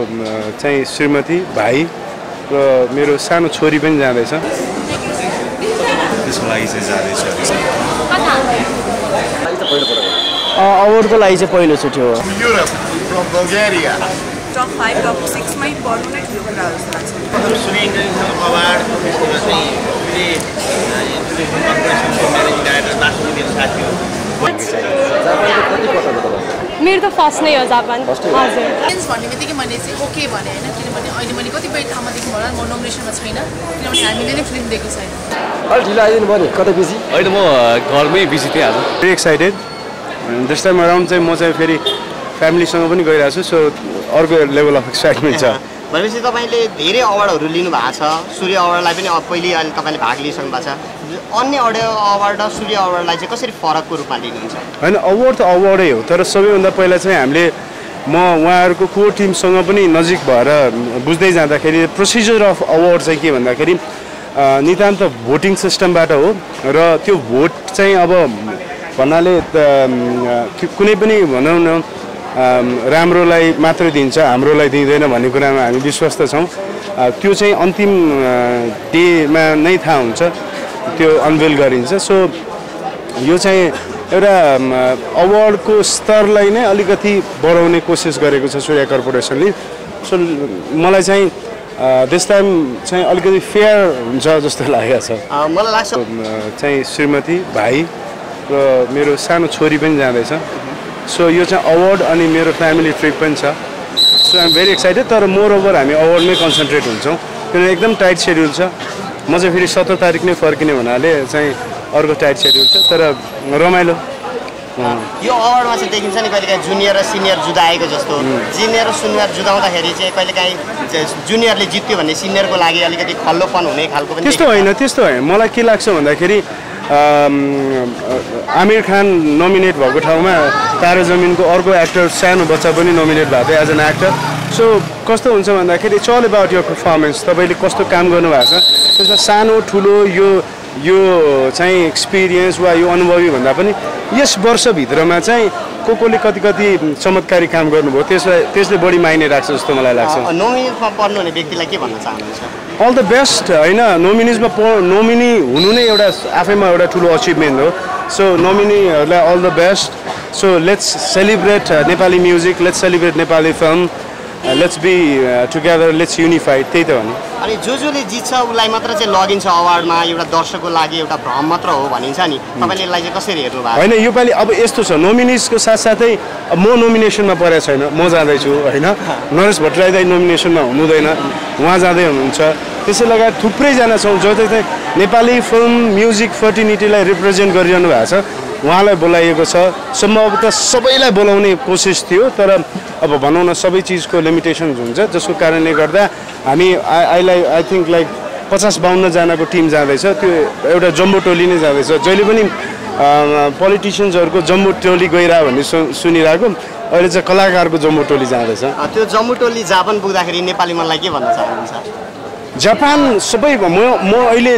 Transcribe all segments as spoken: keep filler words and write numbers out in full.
चाहिँ श्रीमती भाइ र मेरो सानो छोरी पनि जाँदैछ। त्यसको लागि चाहिँ जाँदैछ। अवार्डको लागि चाहिँ पहिलोचोटि हो। Europe from Bulgaria. Top five top सिक्समै पर्नु नै ठुलो कुरा जस्तो लाग्छ। सूर्य इन्टरनेसनल अवार्ड फेस्टिभलमा चाहिँ सूर्य इन्टरनेसनल कर्पोरेसनको म्यानेजिङ डाइरेक्टर बासु मेरो साथी हो। मेरो त फर्स्ट नै हो जापान। हजुर भन्ने बित्तिकै मैले चाहिँ ओके भने होइन, किनभने अहिले मैले कतिपय ठाउँमा देख्नु होला म नोमिनेसनमा छैन, किनभने हामीले नै फिल्म दिएको छैन। अलि ढिलो आइदिनु भयो नि, कतै बिजी? होइन म घरमै बिजी थिएँ आज। Very excited. This time around चाहिँ म चाहिँ फेरि फ्यामिलीसँग पनि गइरहेको छु, सो अर्को लेभल अफ एक्साइटमेन्ट छ। भनेपछि तपाईँले धेरै अवार्डहरू लिनु भएको छ। सूर्य अवार्डलाई पनि अब पहिले अहिले तपाईँले भाग लिइसक्नु भएको छ। अन्य अडियो अवार्ड र सूर्य अवार्डलाई चाहिँ कसरी फरकको रूपमा लिनुहुन्छ? होइन, अवार्ड त अवार्डै हो, तर सबैभन्दा पहिला चाहिँ हामीले म उहाँहरूको कोर टिमसँग पनि नजिक भएर बुझ्दै जाँदाखेरि प्रोसिजर अफ अवार्ड चाहिँ के भन्दाखेरि नितान्त भोटिङ सिस्टमबाट हो र त्यो भोट चाहिँ अब भन्नाले कुनै पनि भनौँ न राम्रोलाई मात्रै दिन्छ, हाम्रोलाई दिँदैन भन्ने कुरामा हामी विश्वस्त छौँ। त्यो चाहिँ अन्तिम डेमा नै थाहा हुन्छ, त्यो अनवेल गरिन्छ। सो यो चाहिँ एउटा अवार्डको स्तरलाई नै अलिकति बढाउने कोसिस गरेको छ सूर्य कर्पोरेसनले। सो मलाई चाहिँ दिस टाइम चाहिँ अलिकति फेयर हुन्छ जस्तो लागेको छ। मलाई लाग्छ चाहिँ श्रीमती भाइ र मेरो सानो छोरी पनि जाँदैछ। सो यो चाहिँ अवार्ड अनि मेरो फ्यामिली ट्रिप पनि छ। So I'm very excited. तर मोर ओभर हामी अवार्डमै कन्सन्ट्रेट हुन्छौँ, किनभने एकदम टाइट सेड्युल छ। म चाहिँ फेरि सत्र तारिक नै फर्किने हुनाले चाहिँ अर्को टाइट सेड्युल छ, तर रमाइलो। यो अवार्डमा चाहिँ देखिन्छ नि कहिलेकाहीँ जुनियर र सिनियर जुदाएको जस्तो। जुनियर र सिनियर जुदाउँदाखेरि चाहिँ कहिलेकाहीँ जुनियरले जित्यो भने सिनियरको लागि अलिकति खल्लोपन हुने खालको पनि त्यस्तो होइन। त्यस्तो होइन, मलाई के लाग्छ भन्दाखेरि आमिर खान नोमिनेट भएको ठाउँमा तारे जमिनको अर्को एक्टर सानो बच्चा पनि नोमिनेट भएको थियो एज एन एक्टर। सो कस्तो हुन्छ भन्दाखेरि it's all about your performance, तपाईँले कस्तो काम गर्नुभएको छ त्यसमा। सानो ठुलो यो यो चाहिँ एक्सपिरियन्स वा यो अनुभवी भन्दा पनि यस वर्षभित्रमा चाहिँ को कोले कति कति चमत्कारी काम गर्नुभयो त्यसलाई त्यसले बढी मायने राख्छ जस्तो मलाई लाग्छ। नोमिनेटमा पर्नु हुने व्यक्तिलाई के भन्न चाहनुहुन्छ? All the best. होइन, नोमिनिजमा प नोमिनी हुनु नै एउटा आफैमा एउटा ठुलो अचिभमेन्ट हो। सो नोमिनीहरूलाई all the best. So let's celebrate Nepali music, let's celebrate Nepali film, let's be together, let's unified. त्यही त हो नि। अनि जो जसले जित्छ उसलाई मात्र चाहिँ लगिन्छ अवार्डमा, एउटा दर्शकको लागि एउटा भ्रम मात्र हो भनिन्छ नि, तपाईँले यसलाई चाहिँ कसरी हेर्नु भएको? होइन, योपालि अब यस्तो छ, नोमिनिजको साथसाथै म नोमिनेसनमा परेको छैन, म जाँदैछु। होइन, नरेश भट्टराई दाइ नोमिनेसनमा हुनुहुँदैन, उहाँ जाँदै हुनुहुन्छ। त्यसै लगायत थुप्रैजना छौँ जो चाहिँ नेपाली फिल्म म्युजिक फर्टिनिटीलाई रिप्रेजेन्ट गरिरहनु भएको छ, उहाँलाई बोलाइएको छ। सम्भवतः सबैलाई बोलाउने कोसिस थियो, तर अब भनौँ न सबै चिजको लिमिटेसन्स हुन्छ, जसको कारणले गर्दा हामी आइलाई आई थिङ्क लाइक पचास बाउन्नजनाको टिम जाँदैछ। त्यो एउटा जम्बो टोली नै जाँदैछ। जहिले पनि पोलिटिसियन्सहरूको जम्बो टोली गइरह भन्ने सु सुनिरहेको, अहिले चाहिँ कलाकारको जम्बो टोली जाँदैछ। त्यो जम्बो टोली जापान पुग्दाखेरि नेपाली मनलाई के भन्न चाहनुहुन्छ? जापान सबै म म अहिले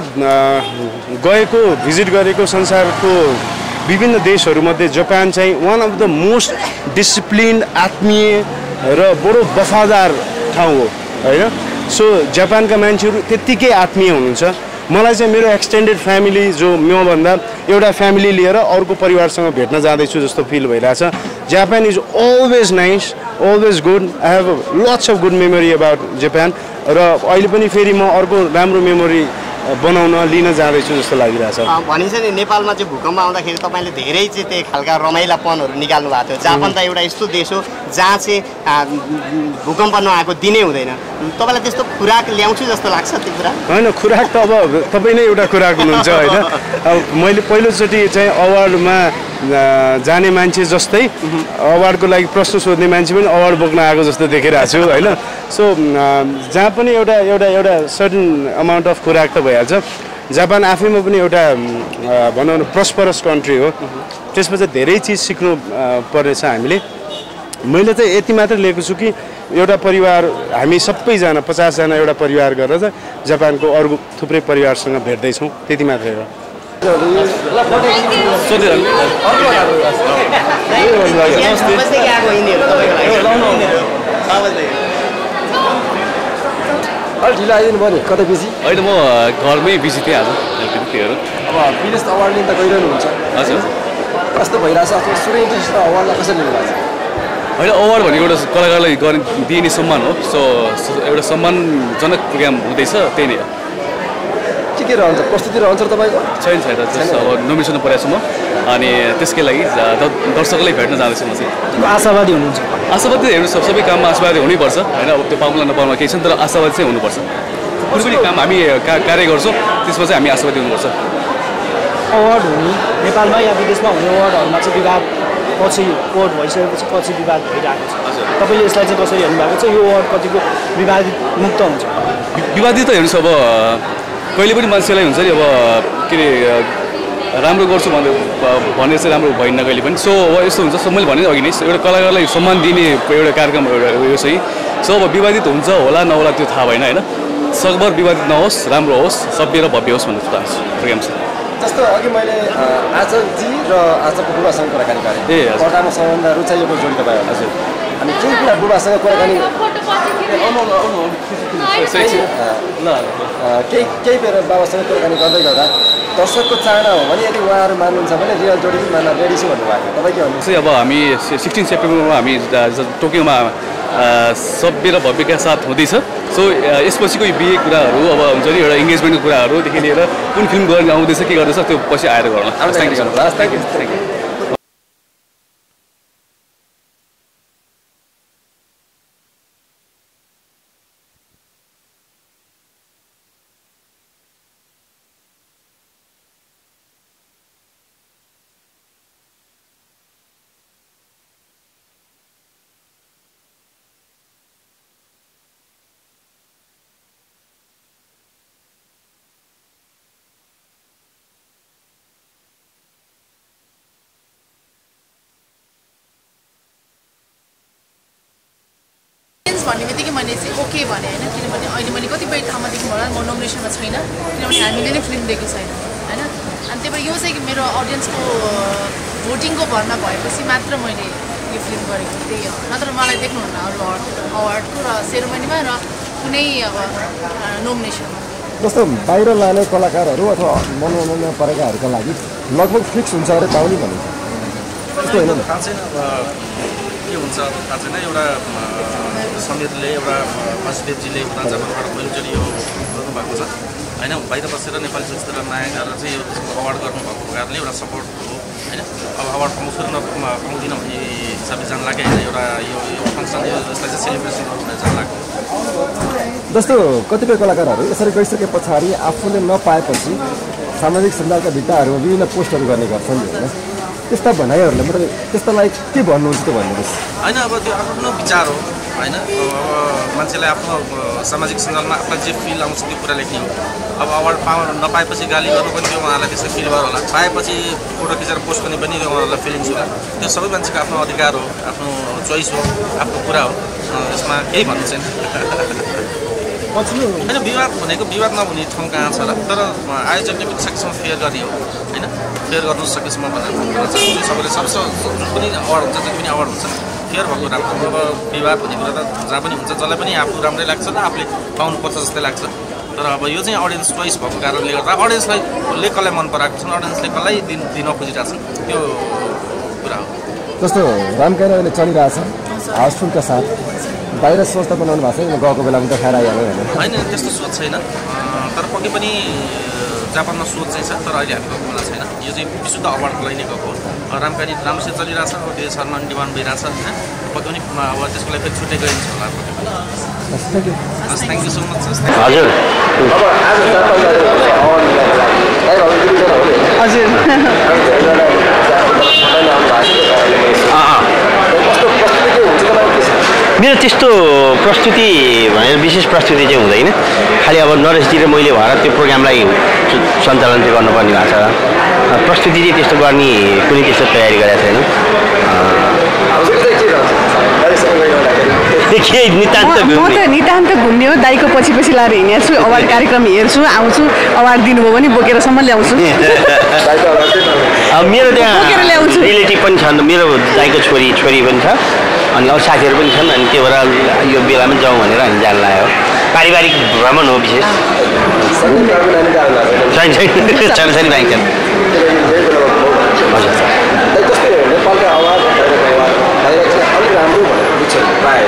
गएको भिजिट गरेको संसारको विभिन्न देशहरूमध्ये जापान चाहिँ one of the most disciplined, आत्मीय र बडो वफादार ठाउँ हो। होइन, सो जापानका मान्छेहरू त्यत्तिकै आत्मीय हुनुहुन्छ। मलाई चाहिँ मेरो एक्सटेन्डेड फ्यामिली जो मभन्दा एउटा फ्यामिली लिएर अर्को परिवारसँग भेट्न जाँदैछु जस्तो फिल भइरहेछ। Japan is always nice, always good. I have lots of good memory about Japan. र अहिले पनि फेरि म अर्को राम्रो मेमोरी बनाउन लिन जाँदैछु जस्तो लागिरहेछ। भनिन्छ नि नेपालमा चाहिँ भूकम्प आउँदाखेरि तपाईँले धेरै चाहिँ त्यही खालका रमाइलापनहरू निकाल्नु भएको थियो। जापान त एउटा यस्तो देश हो जहाँ चाहिँ भूकम्प नआएको दिनै हुँदैन। तपाईँलाई त्यस्तो खुराक ल्याउँछु जस्तो लाग्छ त्यो कुरा? होइन, खुराक त अब तपाईँ नै एउटा खुराक हुनुहुन्छ। होइन, अब मैले पहिलोचोटि चाहिँ अवार्डमा जाने मान्छे जस्तै अवार्डको लागि प्रश्न सोध्ने मान्छे पनि अवार्ड बोक्न आएको जस्तो देखिरहेको छु। होइन, सो जहाँ पनि एउटा एउटा एउटा सर्टन अमाउन्ट अफ खुराक त भइहाल्छ। जापान आफैमा पनि एउटा भनौँ न प्रस्परस कन्ट्री हो, त्यसमा चाहिँ धेरै चिज सिक्नु पर्नेछ हामीले। मैले चाहिँ यति मात्र लिएको छु कि एउटा परिवार हामी सबैजना पचासजना एउटा परिवार गरेर चाहिँ जापानको अरू थुप्रै परिवारसँग भेट्दैछौँ, त्यति मात्रै हो। अलि ढिलो आइदिनु भयो नि कतै बिजी होइन म घरमै बिजी थिएँ आज त्यतिखेर अब विदेश अवार्ड लिन त गइरहनु हुन्छ हजुर कस्तो भइरहेछ अथवा सुरु इन्टरनेसनल अवार्डलाई कसरी लिनुभएको छ होइन अवार्ड भनेको एउटा कलाकारलाई गर्ने दिइने सम्मान हो सो एउटा सम्मानजनक प्रोग्राम हुँदैछ त्यही नै हो के के रहन्छ प्रस्तुति रहन्छ तपाईँको छैन छैन अब नोमिनेसनमा परेको छु म अनि त्यसकै लागि दर्शकलाई भेट्न जाँदैछु म चाहिँ आशावादी हुनुहुन्छ आशावादी हेर्नु सब सबै काममा आशावादी हुनैपर्छ होइन अब त्यो पाउला नपाउला केही छैन तर आशावादी चाहिँ हुनुपर्छ कुनै पनि काम हामी कार्य गर्छौँ त्यसमा चाहिँ हामी आशावादी हुनुपर्छ अवार्ड हुने नेपालमा या विदेशमा हुने अवार्डहरूमा चाहिँ विवाद पछि कोर्ट भइसकेपछि पछि विवाद भइरहेको छ तपाईँले यसलाई चाहिँ कसरी हेर्नु भएको छ यो अवार्ड कतिको विवादित मुक्त हुन्छ विवादित त हेर्नुहोस् अब कहिले पनि मान्छेलाई हुन्छ नि अब के अरे राम्रो गर्छु भने भनेर चाहिँ राम्रो भएन कहिले पनि सो अब यस्तो हुन्छ मैले भने अघि नै एउटा कलाकारलाई सम्मान दिने एउटा कार्यक्रम एउटा यो चाहिँ सो अब विवादित हुन्छ होला नहोला त्यो थाहा भएन होइन सकभर विवादित नहोस् राम्रो होस् सभ्य र भव्य होस् भन्ने चाहन्छु प्रोग्राम चाहिँ जस्तो अघि मैले आजजी र आजको बुबासँग कुराकानी गरेँ ए पर्दामा सबभन्दा रुचाइएको जोडी तपाईँ हजुर अनि केही कुरा बुबासँग कुराकानी केही केही बेर बाबासँग कुराकानी गर्दै गर्दा दर्शकको चाहना हो भने यदि उहाँहरू मान्नुहुन्छ भने रियल जोडी पनि मान्न रेडी छु भन्नुभएको तपाईँ के भन्नुहुन्छ अब हामी सिक्सटिन सेप्टेम्बरमा हामी टोकियोमा सभ्य र भव्यका साथ हुँदैछ सो यसपछिको बिहे कुराहरू अब हुन्छ नि एउटा इङ्गेजमेन्टको कुराहरूदेखि लिएर कुन फिल्म गर्ने आउँदैछ के गर्दैछ त्यो पछि आएर गरौँ thank you thank you thank you भन्ने बित्तिकै मैले चाहिँ ओके भने होइन किनभने अहिले मैले कतिपय ठाउँमा देख्नु होला म नोमिनेसनमा छैन किनभने हामीले नै फिल्म दिएको छैन होइन अनि त्यही भएर यो चाहिँ मेरो अडियन्सको भोटिङको भरमा भएपछि मात्र मैले यो फिल्म गरेको त्यही हो नत्र मलाई देख्नुहुन्न अरू अवार्डको र सेरोमनीमा र कुनै अब नोमिनेसनमा जस्तो बाहिर लाने कलाकारहरू अथवा मनोरञ्जनमा परेकाहरूका लागि लगभग फिक्स हुन्छ अरे पाउने भनिन्छ त्यस्तो होइन थाहा छैन के हुन्छ थाहा छैन एउटा समीरले एउटा वासुदेवजीले उता जापानबाट पहिलोचोटि यो गर्नुभएको छ होइन बाहिर बसेर नेपाली चलचित्र नायकहरू चाहिँ यो अवार्ड गर्नुभएको कारणले एउटा सपोर्ट हो होइन अब अवार्ड पाउँछु र पाउँदिनँ भन्ने हिसाबले जान लाग्यो होइन एउटा यो यो फङ्सन यसलाई चाहिँ सेलिब्रेसन गर्नु भनेर जान लाग्यो जस्तो कतिपय कलाकारहरू यसरी गइसके पछाडि आफूले नपाएपछि सामाजिक सञ्जालका भित्ताहरूमा विभिन्न पोस्टहरू गर्ने गर्छन् होइन त्यस्ता भनाइहरूलाई मतलब त्यस्तालाई के भन्नुहुन्छ त्यो भन्नुहोस् होइन अब त्यो आफ्नो विचार हो होइन अब मान्छेलाई आफ्नो सामाजिक सञ्जालमा आफूलाई जे फिल आउँछ त्यो कुरा लेख्ने हो अब अवार्ड पाउ नपाएपछि गाली गर्नु पनि त्यो उहाँलाई त्यस्तो फिल भयो होला पाएपछि फोटो खिचेर पोस्ट गर्ने पनि त्यो उहाँहरूलाई फिलिङ्स होला त्यो सबै मान्छेको आफ्नो अधिकार हो आफ्नो चोइस हो आफ्नो कुरा हो यसमा केही भन्नु छैन होइन विवाद भनेको विवाद नहुने ठाउँ कहाँ छ र तर आयोजकले पनि सकेसम्म फेयर गर्ने हो होइन फेयर गर्नु सकेसम्म भनेर भन्न चाहन्छु सबैले सब जुन पनि अवार्ड हुन्छ जति पनि अवार्ड हुन्छ फेयर भएको राम्रो अब विवाद भन्ने कुरा त जहाँ पनि हुन्छ जसलाई पनि आफू राम्रै लाग्छ र आफूले पाउनुपर्छ जस्तै लाग्छ तर अब यो चाहिँ अडियन्स चोइस भएको कारणले गर्दा अडियन्सलाई ले कसलाई मन पराएको छ अडियन्सले कसलाई दिन दिन खोजिरहेको छ त्यो कुरा हो जस्तो रामकाइरा अहिले चलिरहेछ हाउसफुलका साथ बाहिर सोच त बनाउनु भएको छैन गएको बेलामा त खाएर आइहाल्यो होइन होइन त्यस्तो सोच छैन तर पक्कै पनि जापानमा सोच चाहिँ छ तर अहिले हामी गएको बेला छैन यो चाहिँ विशुद्ध अवार्डको लागि नै गएको रामकानी राम्रोसित चलिरहेछ अब त्यो सम्मान डिमान्ड भइरहेछ होइन पक्कै पनि अब त्यसको लागि फेरि छुट्टै गरिन्छ होला पक्कै पनि थ्याङ्क यू सो मच हजुर मेरो त्यस्तो प्रस्तुति भनेर विशेष प्रस्तुति चाहिँ हुँदैन खालि अब नरेशजी र मैले भएर त्यो प्रोग्रामलाई सञ्चालन चाहिँ गर्नुपर्ने भएको छ प्रस्तुति चाहिँ त्यस्तो गर्ने कुनै त्यस्तो तयारी गरेको छैन के नितान्त म त नितान्त घुम्ने हो दाइको पछि पछि लाएर हिँडेको छु अवार्ड कार्यक्रम हेर्छु आउँछु अवार्ड दिनुभयो भने बोकेरसम्म ल्याउँछु मेरो त्यहाँ रिलेटिभ पनि छन् मेरो दाइको छोरी छोरी पनि छ अनि अरू साथीहरू पनि छन् अनि त्यो भएर यो बेलामा जाउँ भनेर हामी जान लाग्यो पारिवारिक भ्रमण हो विशेष छैन छैन छैन छैन ब्याङ्क नेपालका आवाज अलिक राम्रो भनेर बुझ्छ प्रायः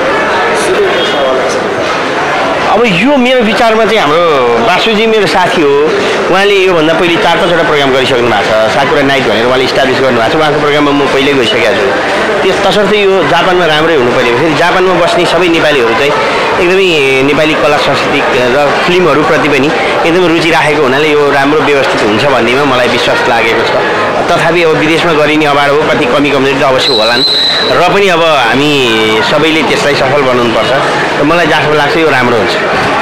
अब यो मेरो विचारमा चाहिँ हाम्रो बासुजी मेरो साथी हो उहाँले योभन्दा पहिले चार पाँचवटा प्रोग्राम गरिसक्नु भएको छ साकुरा नाइट भनेर उहाँले इस्टाब्लिस गर्नुभएको छ उहाँको प्रोग्राममा म पहिल्यै गइसकेको छु त्यस तसर्थ यो जापानमा राम्रै हुनु पर्यो फेरि जापानमा बस्ने सबै नेपालीहरू चाहिँ एकदमै नेपाली कला संस्कृति र फिल्महरूप्रति पनि एकदमै रुचि राखेको हुनाले यो राम्रो व्यवस्थित हुन्छ भन्नेमा मलाई विश्वास लागेको छ तथापि अब विदेशमा गरिने अभाव हो कति कमी कमजोरी त अवश्य होलान् र पनि अब हामी सबैले त्यसलाई सफल बनाउनुपर्छ र मलाई जहाँसम्म लाग्छ यो राम्रो हुन्छ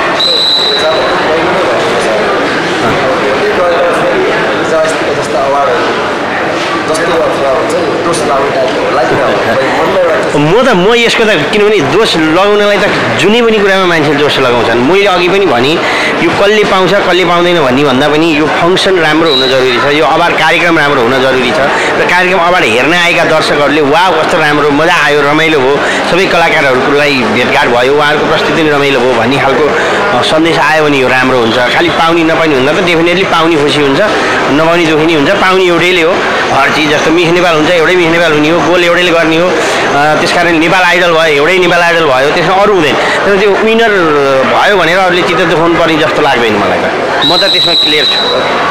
म त म यसको त किनभने दोष लगाउनलाई त जुनै पनि कुरामा मान्छेले दोष लगाउँछन् मैले अघि पनि भने यो कसले पाउँछ कसले पाउँदैन भन्ने भन्दा पनि यो फङ्सन राम्रो हुन जरुरी छ यो अवार्ड कार्यक्रम राम्रो हुन जरुरी छ र कार्यक्रम अवार्ड हेर्न आएका दर्शकहरूले वा कस्तो राम्रो मजा आयो रमाइलो भयो सबै कलाकारहरूलाई भेटघाट भयो उहाँहरूको प्रस्तुति पनि रमाइलो भयो भन्ने खालको सन्देश आयो भने यो राम्रो हुन्छ खालि पाउने नपाउने भन्दा त डेफिनेटली पाउने खुसी हुन्छ नपाउने दुखी नै हुन्छ पाउने एउटैले हो हर चिज जस्तो मिस नेपाल हुन्छ एउटै मिस नेपाल हुने हो गोल एउटैले गर्ने हो त्यसकारण नेपाल आइडल भयो एउटै नेपाल आइडल भयो त्यसमा अरू हुँदैन तर त्यो विनर भयो भनेर अरूले चित्त देखाउनु पर्ने जस्तो लाग्दैन मलाई त म त त्यसमा क्लियर छु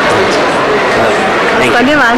धन्यवाद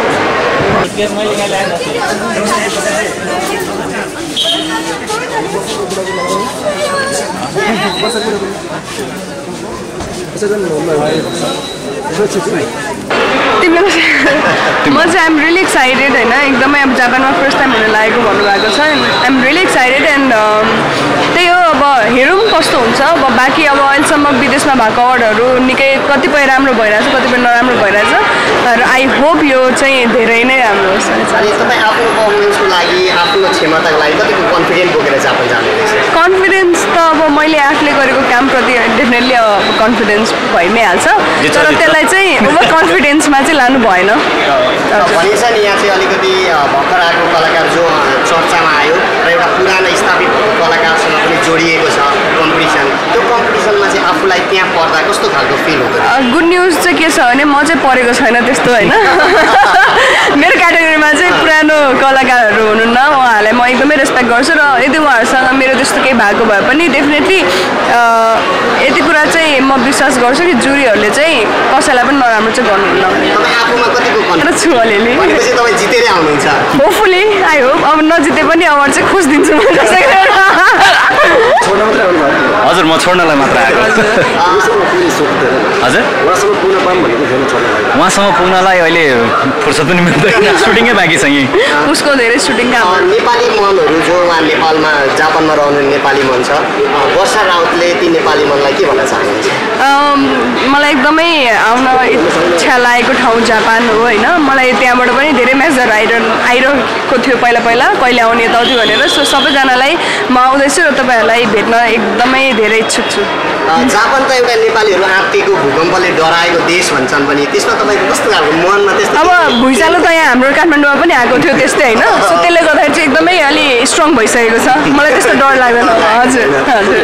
तिम्रो म चाहिँ आइम रियली एक्साइटेड होइन एकदमै अब जापानमा फर्स्ट टाइम हुन लागेको भन्नुभएको छ आइम रियली एक्साइटेड एन्ड त्यही हो अब हेरौँ कस्तो हुन्छ अब बाँकी अब अहिलेसम्म विदेशमा भएको अवार्डहरू निकै कतिपय राम्रो भइरहेछ कतिपय नराम्रो भइरहेछ र आई होप यो चाहिँ धेरै नै राम्रो होस् तपाईँ आफ्नो पर्फर्मेन्सको लागि आफ्नो क्षमताको लागि कतिको कन्फिडेन्ट बोकेर जापान जानुहुँदैछ कन्फिडेन्स त अब मैले आफूले गरेको कामप्रति डेफिनेटली कन्फिडेन्स भइ नै हाल्छ तर त्यसलाई चाहिँ ओभर कन्फिडेन्समा चाहिँ लानु भएन भनिन्छ नि यहाँ चाहिँ अलिकति भर्खर आएको कलाकार जो चर्चामा आयो र एउटा पुरानो स्थापित कलाकारसँग पनि जोडिएको छ कम्पिटिसन त्यो कम्पिटिसनमा चाहिँ आफूलाई त्यहाँ पर्दा कस्तो खालको फिल हुन्छ गुड न्युज चाहिँ के छ भने म चाहिँ परेको छैन त्यस्तो होइन मेरो क्याटेगोरीमा चाहिँ पुरानो कलाकारहरू हुनुहुन्न उहाँहरूलाई म एकदमै रेस्पेक्ट गर्छु र यदि उहाँहरूसँग मेरो त्यस्तो केही भएको भए पनि डेफिनेटली यति कुरा चाहिँ म विश्वास गर्छु कि जुरीहरूले चाहिँ कसैलाई पनि नराम्रो चाहिँ गर्नुहुन्न छु अलिअलि होपफुली आई होप अब नजिते पनि अवार्ड चाहिँ खोजिदिन्छु हजुर म छोड्नलाई मात्र आएको हजुर उहाँसँग पुग्नलाई अहिले फुर्सद पनि मिल्दैन सुटिङै बाँकी छ यहीँ उसको धेरै सुटिङ काम नेपाली मनहरू जो उहाँ नेपालमा जापानमा रहने नेपाली मन छ वर्षा राउतले ती नेपाली मनलाई के भन्न चाहनुहुन्छ मलाई एकदमै आउन इच्छा लागेको ठाउँ जापान हो होइन मलाई त्यहाँबाट पनि धेरै म्यासेजहरू आइरह आइरहेको थियो पहिला पहिला कहिले आउने यताउति भनेर सो सबैजनालाई म आउँदैछु र तपाईँहरूलाई भेट्न एकदमै धेरै इच्छुक छु जापान त एउटा नेपालीहरू आत्तिएको भूकम्पले डराएको देश भन्छन् पनि त्यसमा तपाईँको कस्तो खालको मनमा त्यस्तो अब भुइँचालो त यहाँ हाम्रो काठमाडौँमा पनि आएको थियो त्यस्तै होइन सो त्यसले गर्दाखेरि चाहिँ एकदमै अलि स्ट्रङ भइसकेको छ मलाई त्यस्तो डर लाग्दैन हजुर हजुर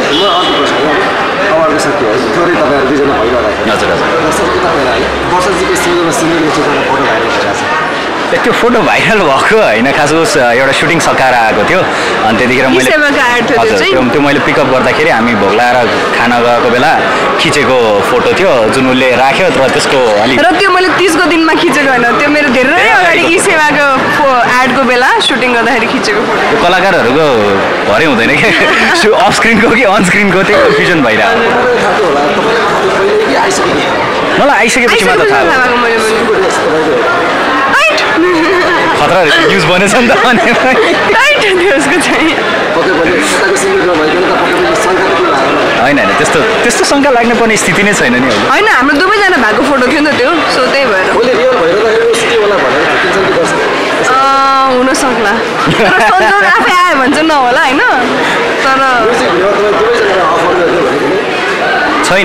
त्यो फोटो भाइरल भएको होइन खास उस एउटा सुटिङ सकाएर आएको थियो अनि त्यतिखेर मैले हजुर त्यो मैले पिकअप गर्दाखेरि हामी भोग लगाएर खाना गएको बेला खिचेको फोटो थियो जुन उसले राख्यो तर त्यसको अलिक र त्यो मैले तिसको दिनमा खिचेको होइन त्यो मेरो धेरै अगाडि ई सेवाको एडको बेला सुटिङ गर्दाखेरि खिचेको फोटो कलाकारहरूको भरै हुँदैन कि अफ स्क्रिनको कि अन स्क्रिनको त्यो कन्फ्युजन भइरहेको मलाई आइसकेपछि मात्र थाहा खतरा न्युज बनेछ नि त होइन होइन त्यस्तो त्यस्तो शङ्का लाग्नु पर्ने स्थिति नै छैन नि होइन हाम्रो दुवैजना भएको फोटो थियो नि त त्यो सो त्यही भएर हुन सक्ला तर आफै आयो भने चाहिँ नहोला होइन तर छैन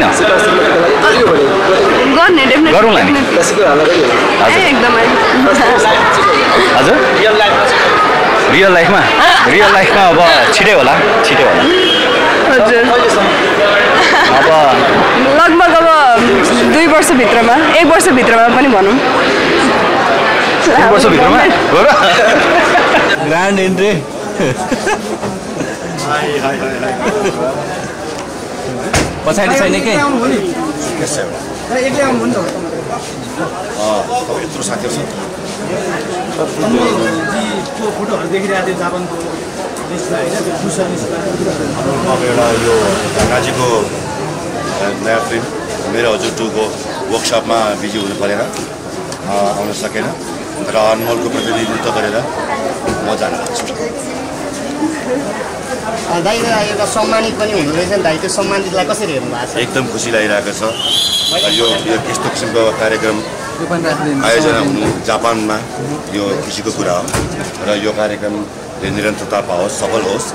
गर्ने गरौँला नि एकदमै हजुर रियल लाइफमा रियल लाइफमा अब छिटै होला छिटै होला हजुर अब लगभग अब दुई वर्षभित्रमा एक वर्षभित्रमा पनि भनौँ एक वर्षभित्रमा हो र ग्रान्ड इन्ट्री पछाडि छैन के यत्रो साथीहरू छ फोटोहरू देखिरहेको थियो जापानको देशलाई अब एउटा यो ढाकाजीको नयाँ फिल्म मेरो हजुर टूको वर्कसपमा बिजी हुनु परेर आउन सकेन र अनमोलको प्रतिनिधित्व गरेर म जान लाग्छु दाइ एउटा सम्मानित पनि हुनु रहेछ नि दाइ त्यो सम्मानितलाई कसरी हेर्नु भएको छ एकदम खुसी लागिरहेको छ यो यस्तो किसिमको कार्यक्रम आयोजना हुनु जापानमा यो खुसीको कुरा हो र यो कार्यक्रमले निरन्तरता पाओस् सफल होस्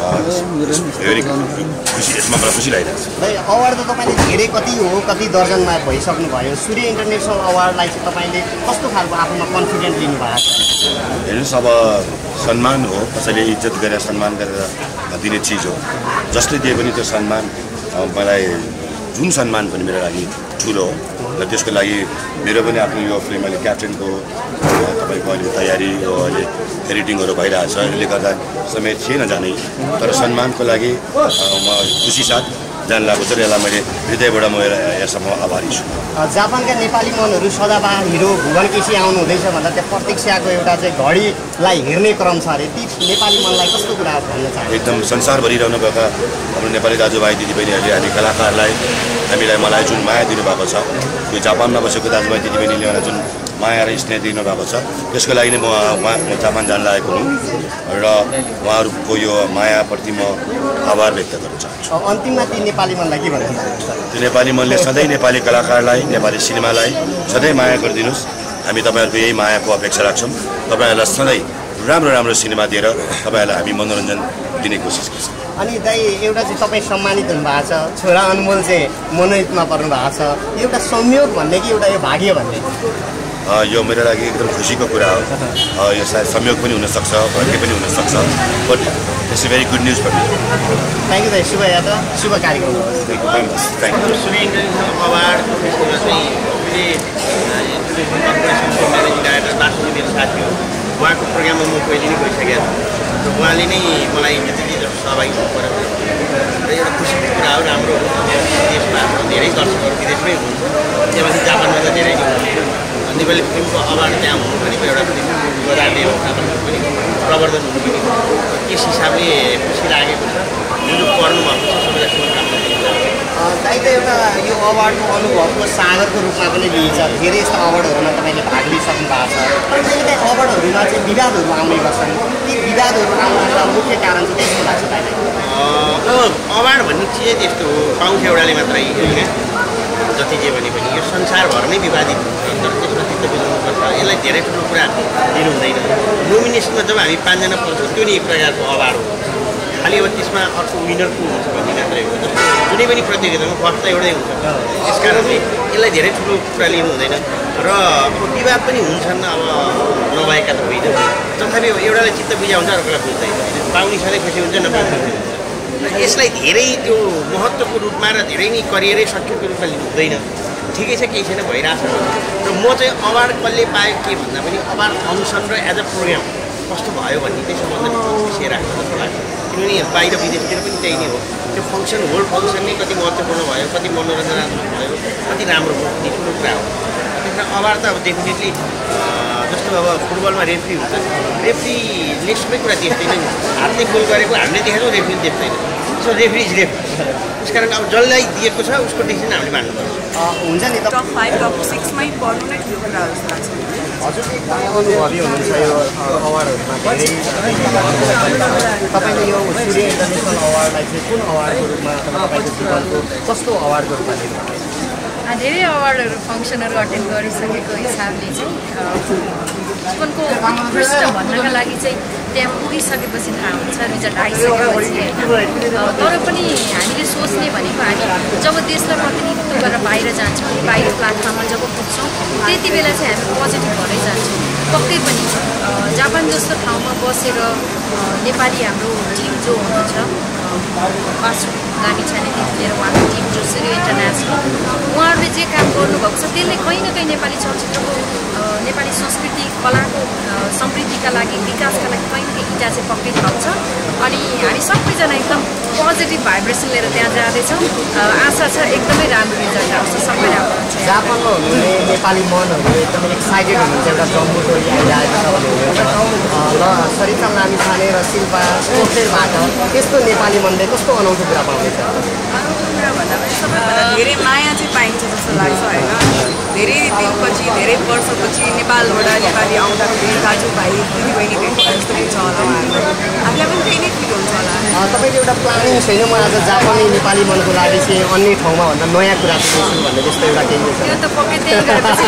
खुसी यसमा मलाई खुसी लागिरहेको छ दाइ अवार्ड त तपाईँले धेरै कति हो कति दर्जनमा भइसक्नु भयो सूर्य इन्टरनेसनल अवार्डलाई चाहिँ तपाईँले कस्तो खालको आफूमा कन्फिडेन्ट लिनु भएको छ हेर्नुहोस् अब सम्मान हो कसैले इज्जत गरेर सम्मान गरेर दिने चिज हो जसले दिए पनि त्यो सम्मान मलाई जुन सम्मान पनि मेरो लागि ठुलो हो र त्यसको लागि मेरो पनि आफ्नो यो फिल्म अहिले क्याप्टेनको तपाईँको अहिले तयारी यो अहिले एडिटिङहरू भइरहेछ यसले गर्दा समय थिएन जाने तर सम्मानको लागि म खुसी साथ जान लागेको छ र यसलाई मैले हृदयबाट म यसमा आभारी छु जापानका नेपाली मनहरू सदाबहार हिरो भुवन केसी आउनु हुँदैछ भन्दा त्यहाँ प्रतीक्षाको एउटा चाहिँ घडीलाई हेर्ने क्रम छ अरे ती नेपाली मनलाई कस्तो कुरा भन्न चाहन्छु एकदम संसारभरि रहनुभएका हाम्रो नेपाली दाजुभाइ दिदीबहिनीहरूले हामी कलाकारलाई हामीलाई मलाई जुन माया दिनुभएको छ यो जापानमा बसेको दाजुभाइ दिदीबहिनीले मलाई जुन माया र स्नेह दिनुभएको छ त्यसको लागि नै म उहाँ जापान जान लागेको हुँ र उहाँहरूको यो मायाप्रति म आभार व्यक्त गर्न चाहन्छु अन्तिममा ती नेपाली मनलाई के भन्न चाहन्छु त्यो नेपाली मनले सधैँ नेपाली कलाकारलाई नेपाली सिनेमालाई सधैँ माया गरिदिनुहोस् हामी तपाईँहरूको यही मायाको अपेक्षा राख्छौँ तपाईँहरूलाई सधैँ राम्रो राम्रो सिनेमा दिएर तपाईँहरूलाई हामी मनोरञ्जन दिने कोसिस गर्छौँ अनि दाइ एउटा चाहिँ तपाईँ सम्मानित हुनुभएको छ छोरा अनमोल चाहिँ मनोनितमा पर्नु भएको छ एउटा संयोग भन्ने कि एउटा यो भाग्य भन्ने यो मेरो लागि एकदम खुसीको कुरा हो यो सायद संयोग पनि हुनसक्छ भाग्य पनि हुनसक्छ but it's very good news for me thank you दाइ शुभ यात्रा शुभ कार्यक्रम thank you Surya international award चाहिँ कर्पोरेसनको म्यानेजिङ डाइरेक्टर बासुदेव मेरो साथी हो उहाँको प्रोग्राममा म पहिले नै गइसकेको छु र उहाँले नै मलाई त्यति सहभागी हुनु पऱ्यो र एउटा खुसीको कुरा हो राम्रो देशमा धेरै दर्शकहरू विदेशमै हुनुहुन्छ त्यहाँमाथि जापानमा त धेरै नेपाली फिल्मको अवार्ड त्यहाँ हुनु भनेको एउटा गोदाले हो पनि प्रवर्धन हुनु पनि त्यस हिसाबले खुसी लागेको छ जो पढ्नु भएको छ सबैलाई शुभकामना दाइ त एउटा यो अवार्डको अनुभवको सागरको रूपमा पनि लिइन्छ धेरै यस्ता अवार्डहरूमा तपाईँले भाग लिइसक्नु भएको छ कहिले काहीँ अवार्डहरूमा चाहिँ विवादहरू आउने गर्छन् ती विवादहरू आउनुको मुख्य कारण चाहिँ त्यस्तो लाग्छ तपाईँलाई अवार्ड भन्ने चिज त्यस्तो हो पाउँछ एउटाले मात्रै जति जे भने पनि यो संसारभर नै विवादित हुन्छ तर त्यसमा चित्त बुझाउनुपर्छ यसलाई धेरै ठुलो कुरा दिनु हुँदैन नोमिनेसनमा जब हामी पाँचजना पाउँछौँ त्यो नै एक प्रकारको अवार्ड हो खालि अब त्यसमा अर्को विनर को हुन्छ भन्ने मात्रै हो जस्तो कुनै पनि प्रतियोगितामा फर्स्ट त एउटै हुन्छ त्यस कारणले यसलाई धेरै ठुलो कुरा लिनु हुँदैन र विवाद पनि हुन्छन् अब नभएका त होइन तथापि एउटालाई चित्त बुझाउँछ अर्कोलाई बुझ्दैन पाउने सधैँ खुसी हुन्छ नपाउने खुसी हुन्छ यसलाई धेरै त्यो महत्त्वको रूपमा र धेरै नै करियरै सकिएको रूपमा लिनु हुँदैन ठिकै छ केही छैन भइरहेछ र म चाहिँ अवार्ड कसले पायो के भन्दा पनि अवार्ड फङ्सन र एज अ प्रोग्राम कस्तो भयो भन्ने चाहिँ सम्बन्ध विषय राख्छ जस्तो लाग्छ किनभने बाहिर विदेशतिर पनि त्यही नै हो त्यो फङ्सन होल फङ्सन नै कति महत्त्वपूर्ण भयो कति मनोरञ्जनात्मक भयो कति राम्रो भयो भन्ने ठुलो कुरा हो त्यसमा अवार्ड त अब डेफिनेटली जस्तो अब फुटबलमा रेफ्री हुन्छ रेफ्रीले सबै कुरा देख्दैन हातले गोल गरेको हामीले देखेको रेफ्री देख्दैन सो रेफ्री इज रेफ्री त्यस कारण अब जसलाई दिएको छ उसको डिसिजन हामीले मान्नुपर्छ हुन्छ नि टप फाइभ टप सिक्समै पर्नु नै ठुलो कुरा जस्तो लाग्छ हजुर अनुभवी हुनुहुन्छ यो अवार्डहरूमा धेरै तपाईँले यो सूर्य इन्टरनेसनल अवार्डलाई चाहिँ कुन अवार्डको रूपमा तपाईँको जीवनको कस्तो अवार्डको रूपमा लिनुभएको धेरै अवार्डहरू फङ्सनहरू अटेन्ड गरिसकेको हिसाबले चाहिँ जीवनको उत्कृष्ट भन्नका लागि चाहिँ त्यहाँ पुगिसकेपछि थाहा हुन्छ रिजल्ट आइसकेपछि होइन तर पनि हामीले सोच्ने भनेको हामी जब देशलाई प्रतिनिधित्व गरेर बाहिर जान्छौँ बाहिर प्लेटफर्ममा जब पुग्छौँ त्यति बेला चाहिँ हामी पोजिटिभ भएरै जान्छौँ पक्कै पनि जापान जस्तो ठाउँमा बसेर नेपाली हाम्रो टिम जो हुनुहुन्छ बासु गामी छानेदेखि लिएर उहाँको टिम जो चाहिँ स्टुडियो इन्टरनेसनल उहाँहरूले जे काम गर्नुभएको छ त्यसले कहीँ न कहीँ नेपाली चलचित्रको नेपाली संस्कृति कलाको समृद्धिका लागि विकासका लागि कहीँ न कहीँ इँटा चाहिँ पक्कै छ अनि हामी सबैजना एकदम पोजिटिभ भाइब्रेसन लिएर त्यहाँ जाँदैछौँ आशा छ एकदमै राम्रो रिजल्ट आउँछ सबै राम्रो हुन्छ जापानमा हुनुहुने नेपाली मनहरू एकदमै एक्साइटेड हुनुहुन्छ एउटा जम्बू टोली आइरहेको छ भन्नुहुन्छ ल सरिता लामिछाने र शिल्पा होटेलबाट त्यस्तो नेपाली मनले कस्तो अनौठो कुरा पाउँदैछ अनौठो कुरा भन्दा पनि सबैभन्दा धेरै माया चाहिँ पाइन्छ जस्तो लाग्छ होइन धेरै दिनपछि धेरै वर्षपछि नेपालबाट नेपाली आउँदाखेरि दाजुभाइ दिदीबहिनीकै जस्तो हुन्छ होला उहाँहरूलाई हामीलाई पनि त्यही नै फिल हुन्छ होला तपाईँको एउटा प्लानिङ छैन म आज जापानी नेपाली मनको लागि चाहिँ अन्य ठाउँमा भन्दा नयाँ कुरा सिक्छु भन्ने त्यस्तो एउटा केही छ त्यो त पक्कै त्यही गरेपछि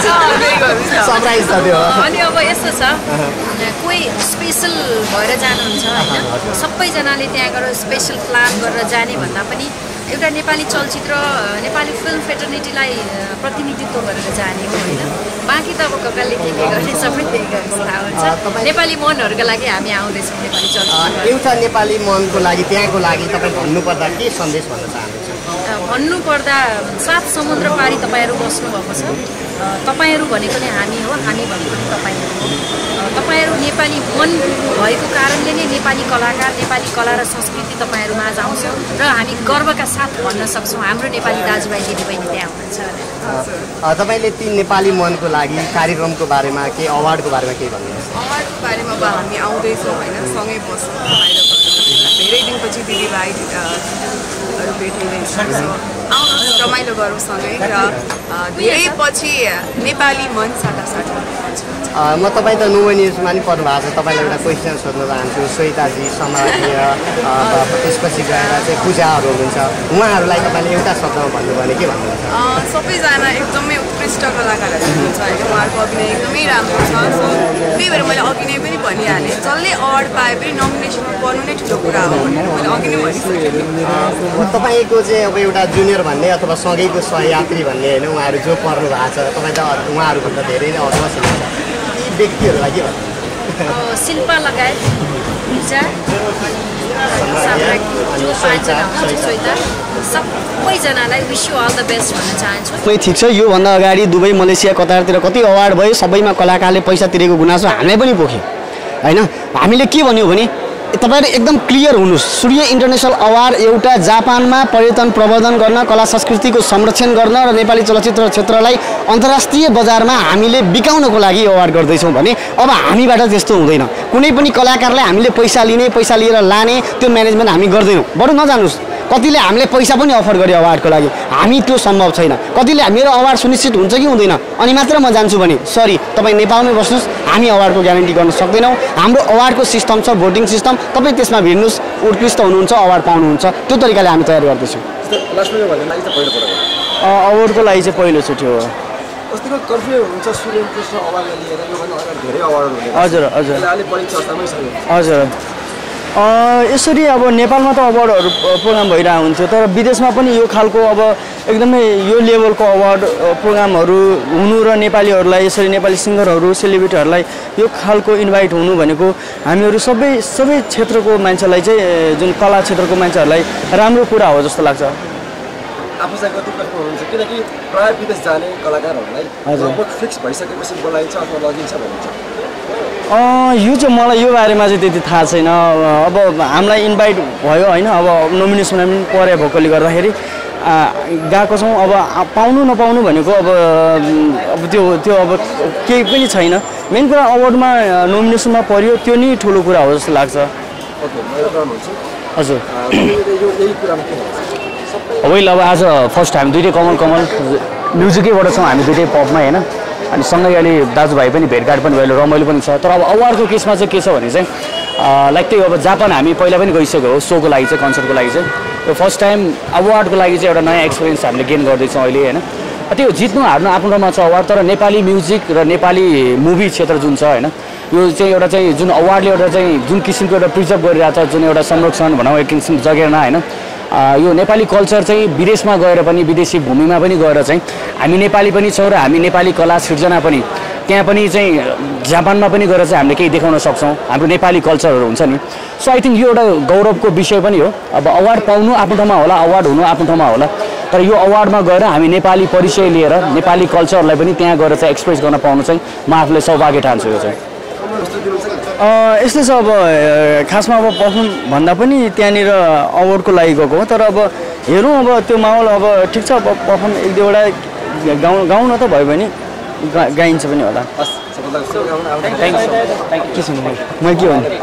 सरप्राइज छ त्यो अनि अब यस्तो छ कोही स्पेसल भएर जानुहुन्छ होइन सबैजनाले त्यहाँ गएर स्पेसल प्लान गरेर जाने भन्दा पनि एउटा नेपाली चलचित्र नेपाली फिल्म फेटर्निटीलाई प्रतिनिधित्व गरेर जाने हो होइन बाँकी त अब ककाले के के गर्ने सबै त्यही गरेर थाहा हुन्छ नेपाली मनहरूका लागि हामी आउँदैछौँ नेपाली चलचित्र एउटा नेपाली मनको लागि त्यहाँको लागि तपाईँ भन्नुपर्दा के सन्देश भन्न चाहनुहुन्छ भन्नुपर्दा सात समुद्र पारी तपाईँहरू बस्नुभएको छ तपाईँहरू भनेको नै हामी हो हामी भनेको नै तपाईँहरू हो तपाईँहरू नेपाली मन भएको कारणले नै नेपाली कलाकार नेपाली कला र संस्कृति तपाईँहरू माझ आउँछ र हामी गर्वका साथ भन्न सक्छौँ हाम्रो नेपाली दाजुभाइ दिदीबहिनी त्यहाँ हुनुहुन्छ तपाईँले ती नेपाली मनको लागि कार्यक्रमको बारेमा के अवार्डको बारेमा केही भन्नुहुन्छ अवार्डको बारेमा अब हामी आउँदैछौँ होइन सँगै बस्छौँ रमाइलो गर्छौँ धेरै दिनपछि दिदीभाइहरू भेट हुँदैछ आउनुहोस् रमाइलो गरौँ सँगै र धेरै पछि नेपाली मन साटासाट म तपाईँ त नुवा न्युजमा नि पढ्नु भएको छ तपाईँलाई एउटा क्वेसन सोध्न चाहन्छु श्वेताजी समाजीय त्यसपछि गएर चाहिँ पूजाहरू हुनुहुन्छ उहाँहरूलाई तपाईँले एउटा शब्दमा भन्नुभयो भने के भन्नुहुन्छ सबैजना एकदमै उत्कृष्ट कलाकारहरू हुनुहुन्छ होइन उहाँहरूको अभिनय एकदमै राम्रो छ सो त्यही भएर मैले अघि नै पनि भनिहालेँ जसले अवार्ड पाए पनि नोमिनेसनमा पर्नु नै ठुलो कुरा हो भनेर मैले अघि नै भनिसकेँ तपाईँको चाहिँ अब एउटा जुनियर भन्ने अथवा सँगैको सहयात्री भन्ने होइन उहाँहरू जो पर्नु भएको छ तपाईँ त उहाँहरूभन्दा धेरै नै अडवास हुनुहुन्छ यी व्यक्तिहरूलाई के भन्नुहुन्छ शिल्पा लगायत जो पाँचजना सबैजनालाई wish you all the best भन्न चाहन्छु सबै ठिक छ योभन्दा अगाडि दुबई मलेसिया कतारतिर कति अवार्ड भयो सबैमा कलाकारले पैसा तिरेको गुनासो हामीलाई पनि पोख्यो होइन हामीले के भन्यो भने तपाईहरु एकदम क्लियर हुनुस् सूर्य इन्टरनेसनल अवार्ड एउटा जापानमा पर्यटन प्रवर्धन गर्न कला संस्कृतिको संरक्षण गर्न र नेपाली चलचित्र क्षेत्रलाई अन्तर्राष्ट्रिय बजारमा हामीले बिकाउनको लागि अवार्ड गर्दैछौँ भने अब हामीबाट त्यस्तो हुँदैन कुनै पनि कलाकारलाई हामीले पैसा लिने पैसा लिएर लाने त्यो म्यानेजमेन्ट हामी गर्दैनौँ बरु नजानुस् कतिले हामीले पैसा पनि अफर गरे अवार्डको लागि हामी त्यो सम्भव छैन कतिले मेरो अवार्ड सुनिश्चित हुन्छ कि हुँदैन अनि मात्र म जान्छु भने सरी तपाईँ नेपालमै बस्नुस् हामी अवार्डको ग्यारेन्टी गर्न सक्दैनौँ हाम्रो अवार्डको सिस्टम छ भोटिङ सिस्टम तपाईँ त्यसमा भिड्नुस् उत्कृष्ट हुनुहुन्छ अवार्ड पाउनुहुन्छ त्यो तरिकाले हामी तयार गर्दैछौँ अवार्डको लागि चाहिँ पहिलोचोटि हो अस्तिको कर्फ्यू हुन्छ सूर्य इन्टरनेसनल अवार्डलाई लिएर योभन्दा अगाडि धेरै अवार्डहरू हुने हजुर हजुर अहिले बढी चर्चामै छ हजुर यसरी अब नेपालमा त अवार्डहरू प्रोग्राम भइरहेको हुन्थ्यो तर विदेशमा पनि यो खालको अब एकदमै यो लेभलको अवार्ड प्रोग्रामहरू हुनु र नेपालीहरूलाई यसरी नेपाली सिङ्गरहरू सेलिब्रिटीहरूलाई यो खालको इन्भाइट हुनु भनेको हामीहरू सबै सबै क्षेत्रको मान्छेलाई चाहिँ जुन कला क्षेत्रको मान्छेहरूलाई राम्रो कुरा हो जस्तो लाग्छ आफू चाहिँ कति कस्तो हुन्छ किनकि प्रायः विदेश जाने कलाकारहरूलाई लगभग फिक्स भइसकेपछि बोलाइन्छ अथवा लगिन्छ भनिन्छ यो चाहिँ मलाई यो बारेमा चाहिँ त्यति थाहा छैन अब हामीलाई इन्भाइट भयो होइन अब नोमिनेसनमा पनि परे भएकोले गर्दाखेरि गएको छौँ अब पाउनु नपाउनु भनेको अब अब त्यो त्यो अब केही पनि छैन मेन कुरा अवार्डमा नोमिनेसनमा पर्यो त्यो नै ठुलो कुरा हो जस्तो लाग्छ हजुर होइन अब आज फर्स्ट हामी दुइटै कमल कमल म्युजिकैबाट छौँ हामी दुइटै पपमा होइन अनि सँगै अहिले दाजुभाइ पनि भेटघाट पनि भयो रमाइलो पनि छ तर अब अवार्डको केसमा चाहिँ के छ भने चाहिँ लाइक त्यही अब जापान हामी पहिला पनि गइसक्यो हो सोको लागि चाहिँ कन्सर्टको लागि चाहिँ यो फर्स्ट टाइम अवार्डको लागि चाहिँ एउटा नयाँ एक्सपिरियन्स हामीले गेन गर्दैछौँ अहिले होइन त्यो जित्नु हार्नु आफ्नो ठाउँमा छ अवार्ड तर नेपाली म्युजिक र नेपाली मुभी क्षेत्र जुन छ होइन यो चाहिँ एउटा चाहिँ जुन अवार्डले एउटा चाहिँ जुन किसिमको एउटा प्रिजर्भ गरिरहेको छ जुन एउटा संरक्षण भनौँ एक किसिमको जगेर्ना होइन यो नेपाली कल्चर चाहिँ विदेशमा गएर पनि विदेशी भूमिमा पनि गएर चाहिँ हामी नेपाली पनि छौँ र हामी नेपाली कला सिर्जना पनि त्यहाँ पनि चाहिँ जापानमा पनि गएर चाहिँ हामीले केही देखाउन सक्छौँ हाम्रो नेपाली कल्चरहरू हुन्छ नि सो आई थिङ्क यो एउटा गौरवको विषय पनि हो अब अवार्ड पाउनु आफ्नो ठाउँमा होला अवार्ड हुनु आफ्नो ठाउँमा होला तर यो अवार्डमा गएर हामी नेपाली परिचय लिएर नेपाली कल्चरलाई पनि त्यहाँ गएर चाहिँ एक्सप्रेस गर्न पाउनु चाहिँ म आफूले सौभाग्य ठान्छु यो चाहिँ यस्तो छ अब खासमा अब पर्फर्म भन्दा पनि त्यहाँनिर अवार्डको लागि गएको हो तर अब हेरौँ अब त्यो माहौल अब ठिक छ अब पर्फर्म एक दुईवटा गाउँ गाउन त भयो भने गा गाइन्छ पनि होला थ्याङ्क यू के छ मैले के भन्नु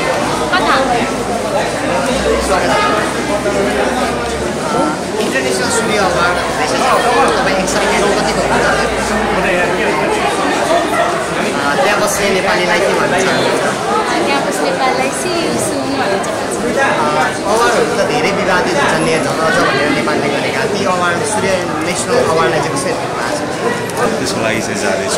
इन्टरनेसनल सूर्य अवार्ड तपाईँ एक्साइटेड कतिको त्यहाँ बस्ने नेपालीलाई के भन्न चाहनुहुन्छ त्यहाँ बस्ने नेपालीलाई सुन्नु भन्न चाहन्छु अवार्डहरू त धेरै विवादित हुन्छन् ने झन् अझ भनेर नेपालले गरेका ती अवार्ड सूर्य नेसनल अवार्डलाई चाहिँ कसरी हेर्नु भएको छ त्यसको लागि चाहिँ जाँदैछु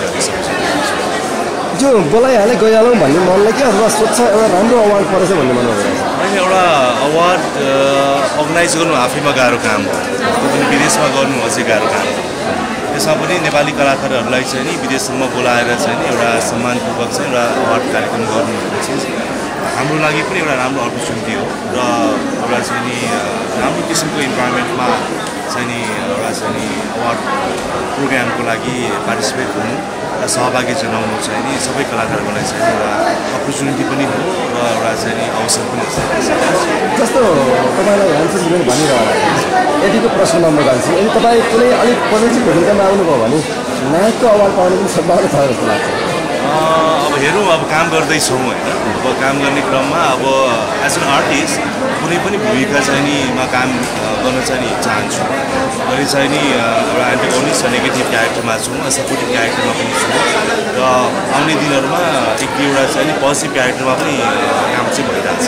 जो बोलाइहाले गइहालौँ भन्ने मनलाई के अथवा सोध्छ एउटा राम्रो अवार्ड परेछ भन्ने मन होइन एउटा अवार्ड अर्गनाइज गर्नु आफैमा गाह्रो काम हो त्यो पनि विदेशमा गर्नु अझै गाह्रो काम हो त्यसमा पनि नेपाली कलाकारहरूलाई चाहिँ नि विदेशसम्म बोलाएर चाहिँ नि एउटा सम्मानपूर्वक चाहिँ एउटा अवार्ड कार्यक्रम गर्नु भनेर चाहिँ हाम्रो लागि पनि एउटा राम्रो अपर्च्युनिटी हो र एउटा चाहिँ नि राम्रो किसिमको इन्भाइरोमेन्टमा चाहिँ नि एउटा चाहिँ नि अवार्ड प्रोग्रामको लागि पार्टिसिपेट हुनु र सहभागी जनाउनु चाहिँ नि सबै कलाकारहरूलाई चाहिँ एउटा अपर्च्युनिटी पनि हो र एउटा चाहिँ नि अवसर पनि हो जस्तो तपाईँलाई ह्यान्डसम भनिरहला यतिको प्रश्नमा म जान्छु यदि तपाईँ कुनै अलिक पोजिटिभ भूमिकामा आउनुभयो भने नायकको अवार्ड पाउने पनि सम्भावना छ जस्तो लाग्छ अब हेरौँ अब काम गर्दैछौँ होइन अब काम गर्ने क्रममा अब एज एन आर्टिस्ट कुनै पनि भूमिका चाहिँ नि म काम गर्न चाहिँ नि चाहन्छु अनि चाहिँ नि एउटा एन्टागोनिस्ट र नेगेटिभ क्यारेक्टरमा छु सपोर्टिभ क्यारेक्टरमा पनि छु र आउने दिनहरूमा एक दुईवटा चाहिँ नि पोजिटिभ क्यारेक्टरमा पनि काम चाहिँ भइरहेको छ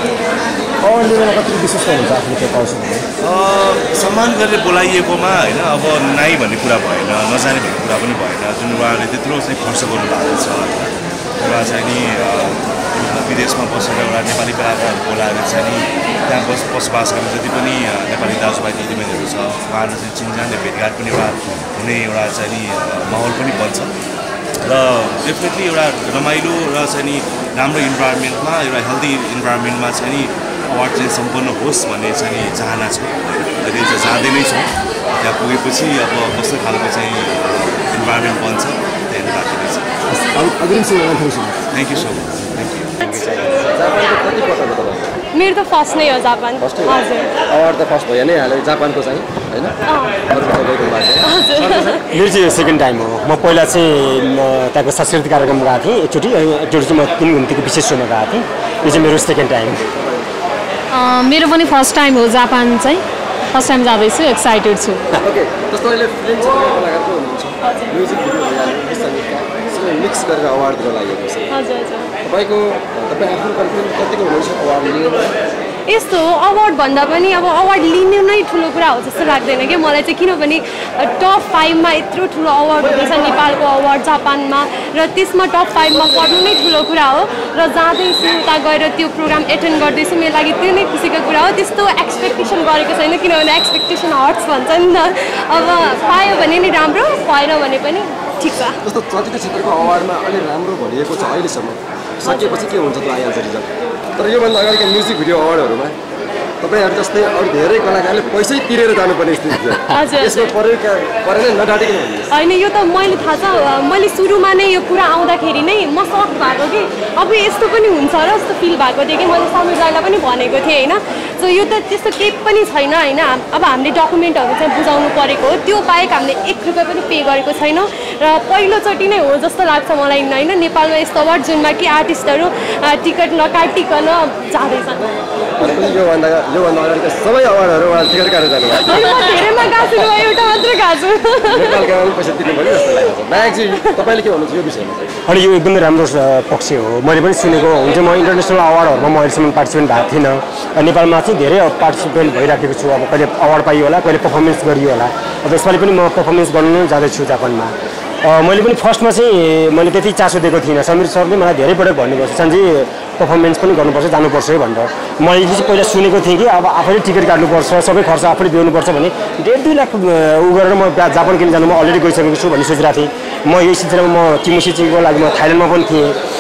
कति विश्वास हुन्छ आफ्नो त्यो पाउँछ सम्मान गरेर बोलाइएकोमा होइन अब नाइ भन्ने कुरा भएन नजाने भन्ने कुरा पनि भएन जुन उहाँले त्यत्रो चाहिँ खर्च गर्नु भएको छ एउटा चाहिँ नि विदेशमा बसेर एउटा नेपाली कलाकारहरू बोलाएर चाहिँ नि त्यहाँ बस बसोबास गर्ने जति पनि नेपाली दाजुभाइ दिदीबहिनीहरू छ उहाँहरू चाहिँ चिनजान भेटघाट पनि एउटा हुने एउटा चाहिँ नि माहौल पनि बन्छ र डेफिनेटली एउटा रमाइलो र चाहिँ नि राम्रो इन्भाइरोमेन्टमा एउटा हेल्दी इन्भाइरोमेन्टमा चाहिँ नि अवार्ड चाहिँ सम्पन्न होस् भन्ने चाहिँ नि चाहना छ अहिले चाहिँ जाँदै नै छौँ त्यहाँ पुगेपछि अब कस्तो खालको चाहिँ इन्भाइरोमेन्ट बन्छ त्यहाँनिर बाँकी नै छ थ्याङ्क यू सो मच मेरो त फर्स्ट नै हो जापान हजुर अवार्ड त फर्स्ट भयो नै हाल्यो जापानको चाहिँ होइन मेरो चाहिँ सेकेन्ड टाइम हो म पहिला चाहिँ त्यहाँको सांस्कृतिक कार्यक्रम गएको थिएँ एकचोटि अनि एकचोटि चाहिँ म तिन घन्टीको विशेष सोमा गएको थिएँ यो चाहिँ मेरो सेकेन्ड टाइम मेरो पनि फर्स्ट टाइम हो जापान चाहिँ फर्स्ट टाइम जाँदैछु एक्साइटेड छु जस्तो अहिले फिल्म कलाकारको हुनुहुन्छ म्युजिक भिडियो मिक्स गरेर अवार्डको लागि हजुर हजुर तपाईँको तपाईँ आफ्नो कन्फिडेन्स कतिको हुनुहुन्छ अवार्ड लिएर यस्तो हो अवार्ड भन्दा पनि अब अवार्ड लिनु नै ठुलो कुरा हो जस्तो लाग्दैन कि मलाई चाहिँ किनभने टप फाइभमा यत्रो ठुलो अवार्ड हुँदैछ नेपालको अवार्ड जापानमा र त्यसमा टप फाइभमा पर्नु नै ठुलो कुरा हो र जाँदैछु उता गएर त्यो प्रोग्राम एटेन्ड गर्दैछु मेरो लागि त्यो नै खुसीको कुरा हो त्यस्तो एक्सपेक्टेसन गरेको छैन किनभने एक्सपेक्टेसन हर्ट्स भन्छ नि त अब पायो भने नि राम्रो भएन भने पनि ठिक छ जस्तो चलचित्र क्षेत्रको अवार्डमा अलि राम्रो भनिएको छ अहिलेसम्म सकिएपछि के हुन्छ त आइहाल्छ रिजल्ट तर योभन्दा अगाडिको म्युजिक भिडियो अवार्डहरूमा तपाईँहरू जस्तै अरू धेरै कलाकारले पैसै तिरेर जानुपर्ने स्थिति छ यसमा परेका परेन नडाटेको होइन यो त मैले थाहा छ मैले सुरुमा नै यो कुरा आउँदाखेरि नै म सक भएको कि अब यस्तो पनि हुन्छ र जस्तो फिल भएको थियो कि मैले समीरलाई पनि भनेको थिएँ होइन सो यो त त्यस्तो केही पनि छैन होइन अब हामीले डकुमेन्टहरू चाहिँ बुझाउनु परेको हो त्यो बाहेक हामीले एक रुपियाँ पनि पे गरेको छैनौँ र पहिलोचोटि नै हो जस्तो लाग्छ मलाई होइन नेपालमा यस्तो अवार्ड जुनमा कि आर्टिस्टहरू टिकट नकाटिकन जाँदैछन् योभन्दा योभन्दा अगाडिको सबै अवार्डहरू उहाँ टिकट काटेर जानुभयो धेरैमा गएको छु एउटा मात्र गएको छु नेपालका पैसा तिर्नु पऱ्यो जस्तो लाग्छ नायकजी तपाईँले के भन्नुहुन्छ यो विषयमा अनि यो एकदमै राम्रो पक्ष हो मैले पनि सुनेको हुन्छ म इन्टरनेसनल अवार्डहरूमा म अहिलेसम्म पार्टिसिपेन्ट भएको थिइनँ नेपालमा चाहिँ धेरै पार्टिसिपेन्ट भइराखेको छु अब कहिले अवार्ड पाइयो होला कहिले पर्फर्मेन्स गरियो होला अब यसपालि पनि म पर्फर्मेन्स गर्नु नै जाँदैछु जापानमा मैले पनि फर्स्टमा चाहिँ मैले त्यति चासो दिएको थिइनँ समीर सरले मलाई धेरै पटक भन्नुभएको छ सन्जी पर्फर्मेन्स पनि गर्नुपर्छ जानुपर्छ है भनेर मैले चाहिँ पहिला सुनेको थिएँ कि अब आफैले टिकट काट्नुपर्छ सबै खर्च आफैले दिनुपर्छ भने डेढ दुई लाख उ गरेर म जापान किन जानु म अलरेडी गइसकेको छु भन्ने सोचिरहेको थिएँ म यही सिलसिलामा म किमोसिचीको लागि म थाइल्यान्डमा पनि थिएँ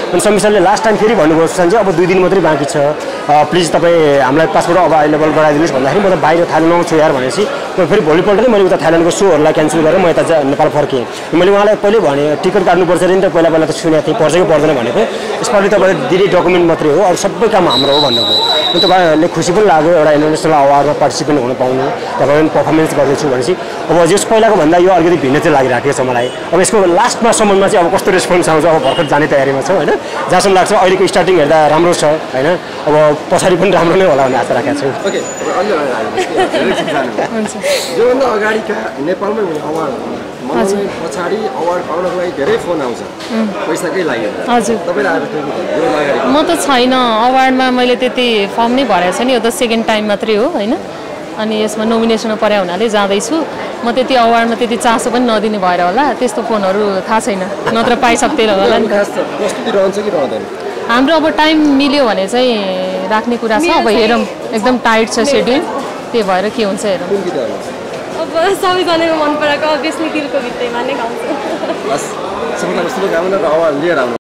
अनि समिसरले लास्ट टाइम फेरि भन्नुभयो सुशान्त चाहिँ अब दुई दिन मात्रै बाँकी छ प्लिज तपाईँ हामीलाई पासपोर्ट अब अभाइलेबल गराइदिनुहोस् भन्दाखेरि म त बाहिर थाइल्यान्ड आउँछु यार भनेपछि फेरि भोलिपल्ट नै मैले उता थाइल्यान्डको सोहरूलाई क्यान्सल गरेर म यता नेपाल फर्केँ मैले उहाँलाई पहिले भने टिकट काट्नुपर्छ अरे नि त पहिला पहिला त सुनेको थिएँ पर्छ कि पर्दैन भनेको यसपालि तपाईँले दिने डकुमेन्ट मात्रै हो अरू सबै काम हाम्रो हो भन्नुभयो अनि तपाईँहरूले खुसी पनि लाग्यो एउटा इन्टरनेसनल अवार्डमा पार्टिसिपेन्ट हुन पाउनु तपाईँ पर्फर्मेन्स गर्दैछु भनेपछि अब यस पहिलाको भन्दा यो अलिकति भिन्न चाहिँ लागिरहेको छ मलाई अब यसको लास्टमा सम्ममा चाहिँ अब कस्तो रेस्पोन्स आउँछ अब भर्खर जाने तयारीमा छ होइन जहाँसम्म लाग्छ अहिलेको स्टार्टिङ हेर्दा राम्रो छ होइन अब पछाडि पनि राम्रो नै होला भन्ने आशा राखेको छु ओके योभन्दा अगाडिका नेपालमै हुने अवार्ड मलाई पछाडि अवार्ड पाउनको लागि धेरै फोन आउँछ पैसाकै लागि हजुर म त छैन अवार्डमा मैले त्यति फर्म नै भरेको छ नि यो त सेकेन्ड टाइम मात्रै हो होइन अनि यसमा नोमिनेसनमा पर्या हुनाले जाँदैछु म त्यति अवार्डमा त्यति चासो पनि नदिने भएर होला त्यस्तो फोनहरू थाहा छैन नत्र पाइसक्दैन होला नि हाम्रो अब टाइम मिल्यो भने चाहिँ राख्ने कुरा छ अब हेरौँ एकदम टाइट छ सेड्युल त्यही भएर के हुन्छ हेरौँ अब सबैजनाको मन पराएको अभियसली दिलको भित्तैमा नै गाउँछु